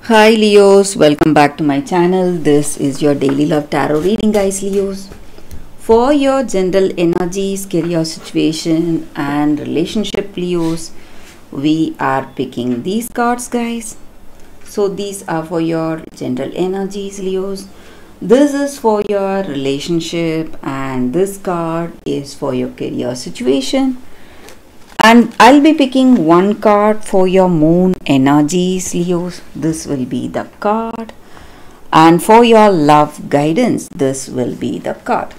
Hi Leos, welcome back to my channel. This is your daily love tarot reading, guys. Leos, for your general energies, career situation and relationship, Leos, we are picking these cards, guys. So these are for your general energies, Leos. This is for your relationship and this card is for your career situation. And I'll be picking one card for your moon energies, Leos. This will be the card. And for your love guidance, this will be the card.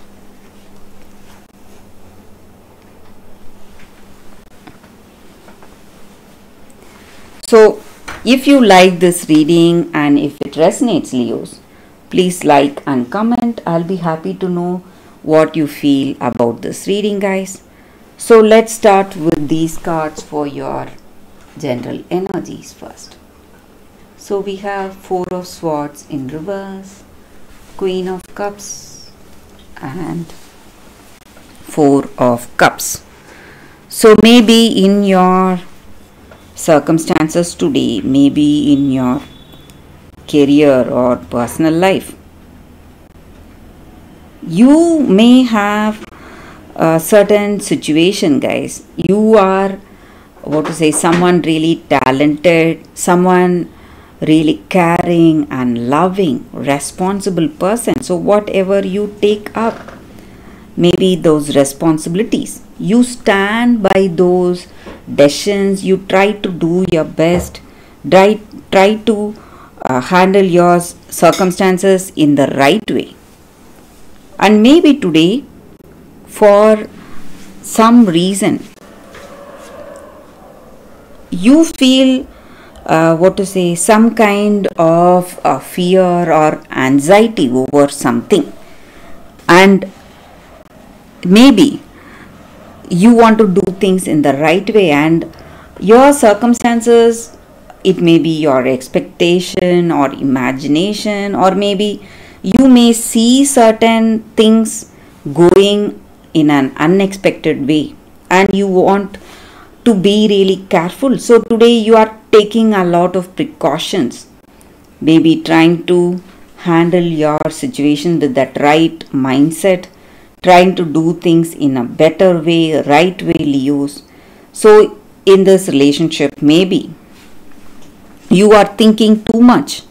So, if you like this reading and if it resonates, Leos, please like and comment. I'll be happy to know what you feel about this reading, guys. So let's start with these cards for your general energies first. So we have Four of Swords in reverse, Queen of Cups and Four of Cups. So maybe in your circumstances today, maybe in your career or personal life, you may have a certain situation, guys. You are someone really talented, someone really caring and loving, responsible person. So whatever you take up, maybe those responsibilities, you stand by those decisions, you try to do your best, try to handle your circumstances in the right way. And maybe today, for some reason, you feel some kind of fear or anxiety over something, and maybe you want to do things in the right way, and your circumstances, it may be your expectation or imagination, or maybe you may see certain things going in an unexpected way and you want to be really careful. So today you are taking a lot of precautions, maybe trying to handle your situation with that right mindset, trying to do things in a better way, right way, Leos. So in this relationship, maybe you are thinking too much.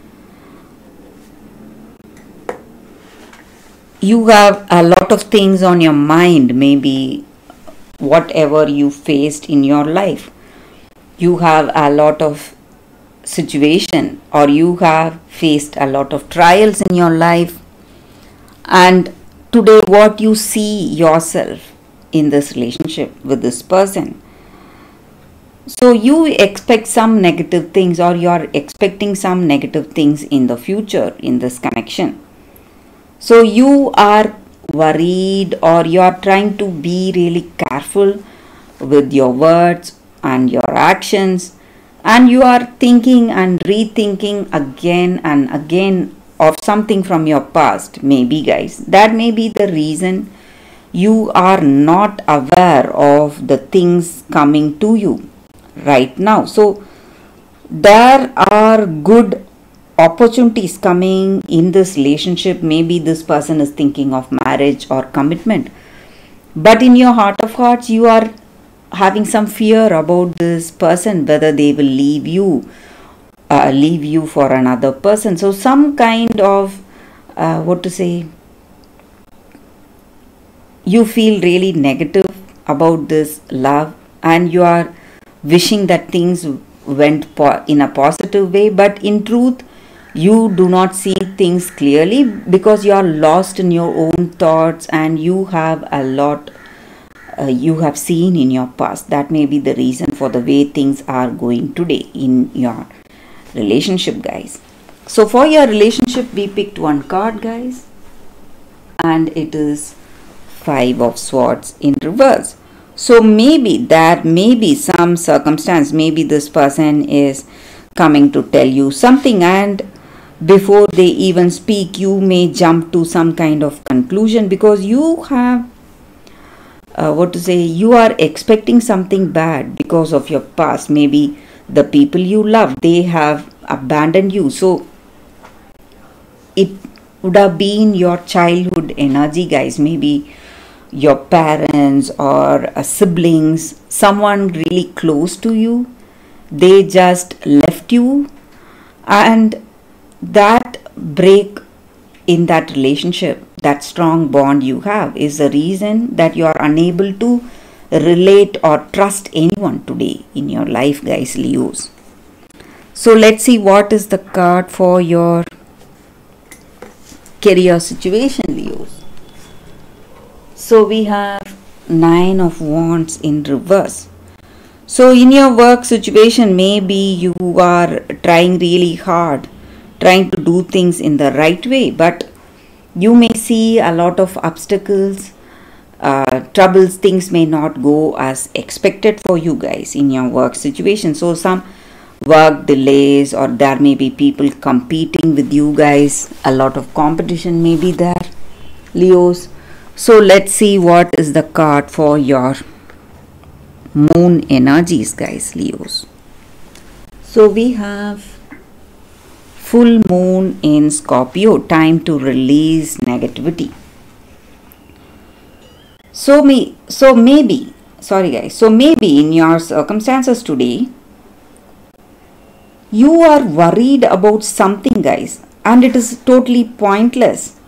You have a lot of things on your mind, maybe whatever you faced in your life. You have a lot of situation, or you have faced a lot of trials in your life. And today what you see yourself in this relationship with this person. So you expect some negative things, or you are expecting some negative things in the future in this connection. So you are worried, or you are trying to be really careful with your words and your actions, and you are thinking and rethinking again and again of something from your past. Maybe, guys, that may be the reason you are not aware of the things coming to you right now. So there are good opportunities coming in this relationship. Maybe this person is thinking of marriage or commitment, but in your heart of hearts you are having some fear about this person, whether they will leave you for another person. So some kind of you feel really negative about this love, and you are wishing that things went in a positive way, but in truth you do not see things clearly because you are lost in your own thoughts, and you have a lot you have seen in your past. That may be the reason for the way things are going today in your relationship, guys. So for your relationship, we picked one card, guys, and it is Five of Swords in reverse. So maybe there may be some circumstance, maybe this person is coming to tell you something, and before they even speak, you may jump to some kind of conclusion because you have you are expecting something bad because of your past. Maybe the people you love, they have abandoned you. So it would have been your childhood energy, guys. Maybe your parents or siblings, someone really close to you, they just left you, and that break in that relationship, that strong bond you have, is the reason that you are unable to relate or trust anyone today in your life, guys, Leos. So let's see what is the card for your career situation, Leos. So we have 9 of Wands in reverse. So in your work situation, maybe you are trying really hard, trying to do things in the right way, but you may see a lot of obstacles, troubles. Things may not go as expected for you guys in your work situation. So some work delays, or there may be people competing with you guys. A lot of competition may be there, Leos. So let's see what is the card for your moon energies, guys, Leos. So we have full moon in Scorpio, time to release negativity. So maybe in your circumstances today, you are worried about something, guys, and it is totally pointless.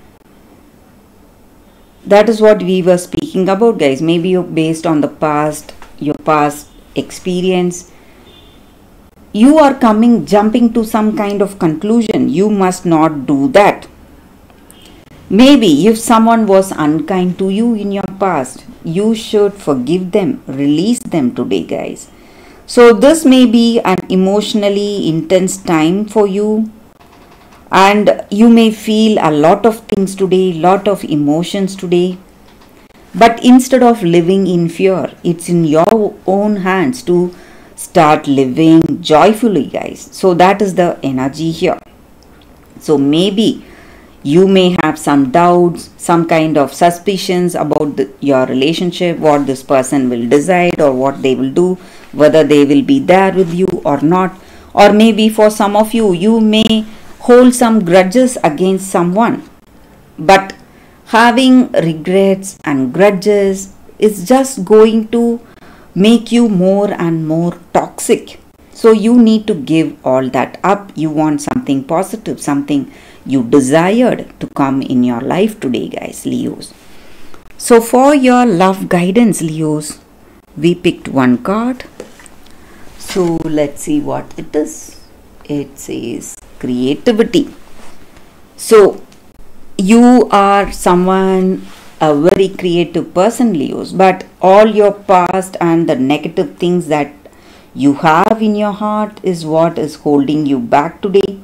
That is what we were speaking about, guys. Maybe you're based on the past, your past experience. You are jumping to some kind of conclusion. You must not do that. Maybe if someone was unkind to you in your past, you should forgive them, release them today, guys. So this may be an emotionally intense time for you, and you may feel a lot of things today, lot of emotions today. But instead of living in fear, it's in your own hands to start living joyfully, guys. So that is the energy here. So maybe you may have some doubts, some kind of suspicions about your relationship, what this person will decide or what they will do, whether they will be there with you or not. Or maybe for some of you, you may hold some grudges against someone. But having regrets and grudges is just going to make you more and more toxic. So you need to give all that up. You want something positive, something you desired to come in your life today, guys, Leos. So for your love guidance, Leos, we picked one card. So let's see what it is. It says creativity. So you are someone, a very creative person, Leos, but all your past and the negative things that you have in your heart is what is holding you back today.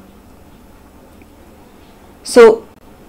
So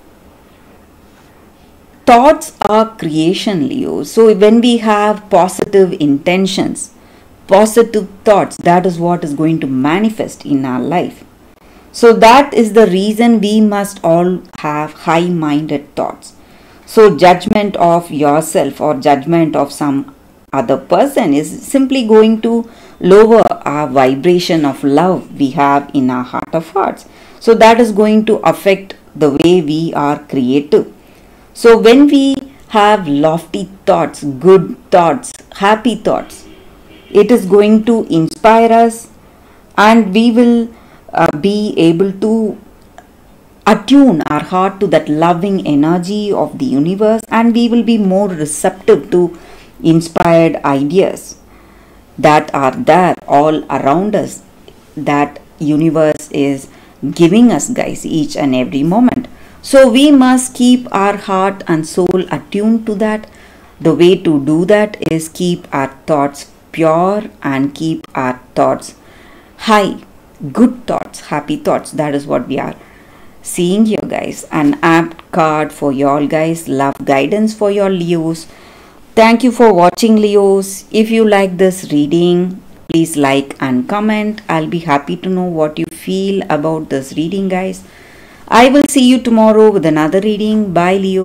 thoughts are creation, Leo. So when we have positive intentions, positive thoughts, that is what is going to manifest in our life. So that is the reason we must all have high-minded thoughts. So judgment of yourself or judgment of some other person is simply going to lower our vibration of love we have in our heart of hearts. So that is going to affect the way we are creative. So when we have lofty thoughts, good thoughts, happy thoughts, it is going to inspire us, and we will be able to attune our heart to that loving energy of the universe, and we will be more receptive to inspired ideas that are there all around us, that universe is giving us, guys, each and every moment. So we must keep our heart and soul attuned to that. The way to do that is keep our thoughts pure and keep our thoughts high, good thoughts, happy thoughts. That is what we are seeing here, guys. An apt card for y'all, guys. Love guidance for your Leos. Thank you for watching, Leos. If you like this reading, please like and comment. I'll be happy to know what you feel about this reading, guys. I will see you tomorrow with another reading. Bye, Leo.